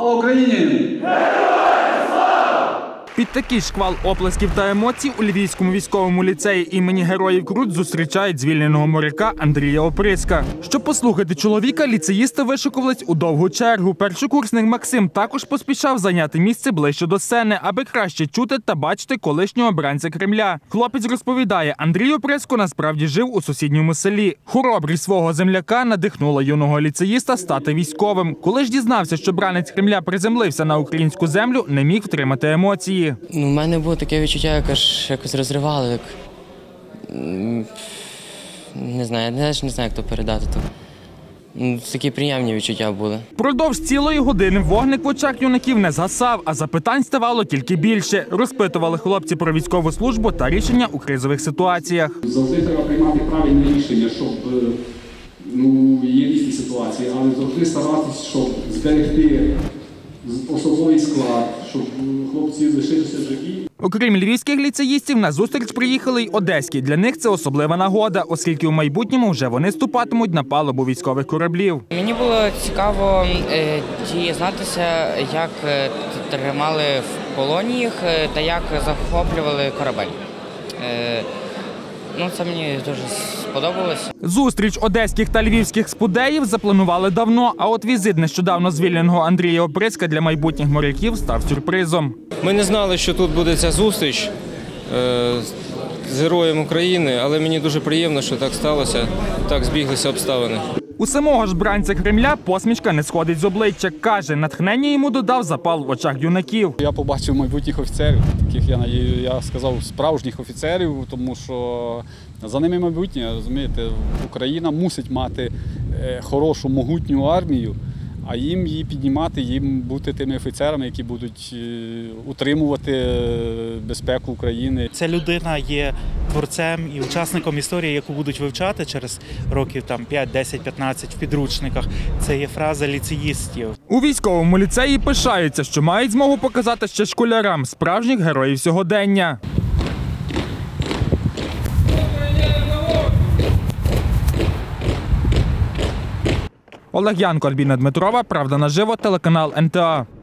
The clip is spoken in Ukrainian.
Слава Україні! Під такий шквал оплесків та емоцій у Львівському військовому ліцеї імені Героїв Крут зустрічають звільненого моряка Андрія Оприска. Щоб послухати чоловіка, ліцеїсти вишикувались у довгу чергу. Першокурсник Максим також поспішав зайняти місце ближче до сцени, аби краще чути та бачити колишнього обранця Кремля. Хлопець розповідає, Андрій Оприско насправді жив у сусідньому селі. Хоробрість свого земляка надихнула юного ліцеїста стати військовим. Коли ж дізнався, що бранець Кремля приземлився на українську землю, не міг втримати емоції. У мене було таке відчуття, якось розривало. Не знаю, я не знаю, як то передати. Такі приємні відчуття були. Впродовж цілої години вогник в очах юнаків не згасав, а запитань ставало тільки більше. Розпитували хлопці про військову службу та рішення у кризових ситуаціях. Завжди треба приймати правильне рішення, щоб є різні ситуації, але завжди старатися, щоб зберегти особовий склад, щоб хлопці лишилися живі. Окрім львівських ліцеїстів, на зустріч приїхали й одеські. Для них це особлива нагода, оскільки у майбутньому вже вони ступатимуть на палубу військових кораблів. Мені було цікаво дізнатися, як тримали в полоні їх та як захоплювали корабель. Це мені дуже сподобалось. Зустріч одеських та львівських спудеїв запланували давно, а от візит нещодавно звільненого Андрія Оприска для майбутніх моряків став сюрпризом. Ми не знали, що тут буде ця зустріч з героєм України, але мені дуже приємно, що так сталося, так збіглися обставини. У самого ж бранця Кремля посмішка не сходить з обличчя. Каже, натхнення йому додав запал в очах юнаків. Я побачив майбутніх офіцерів, таких, я сказав, справжніх офіцерів, тому що за ними майбутнє, розумієте, Україна мусить мати хорошу, могутню армію, а їм її піднімати, їм бути тими офіцерами, які будуть утримувати безпеку України. Ця людина є творцем і учасником історії, яку будуть вивчати через років 5, 10, 15 в підручниках. Це є фраза ліцеїстів. У військовому ліцеї пишаються, що мають змогу показати ще школярам справжніх героїв сьогодення. Олег Янко, Альбіна Дмитрова, Правда наживо, телеканал НТА.